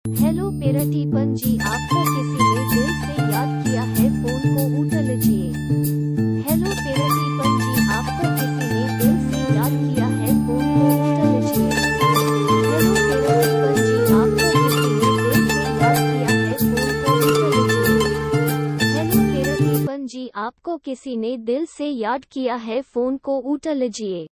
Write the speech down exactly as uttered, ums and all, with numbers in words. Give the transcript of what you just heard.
Hello पेरटीपन जी, आपको किसी ने दिल से याद किया है, फोन को उठा लीजिए। हेलो पेरटीपन जी, आपको किसी ने दिल से याद किया है, फोन को उठा लीजिए। हेलो पेरटीपन जी, आपको किसी ने दिल से याद किया है, फोन को उठा लीजिए। हेलो पेरटीपन जी, आपको किसी ने दिल से याद किया है, फोन को उठा लीजिए।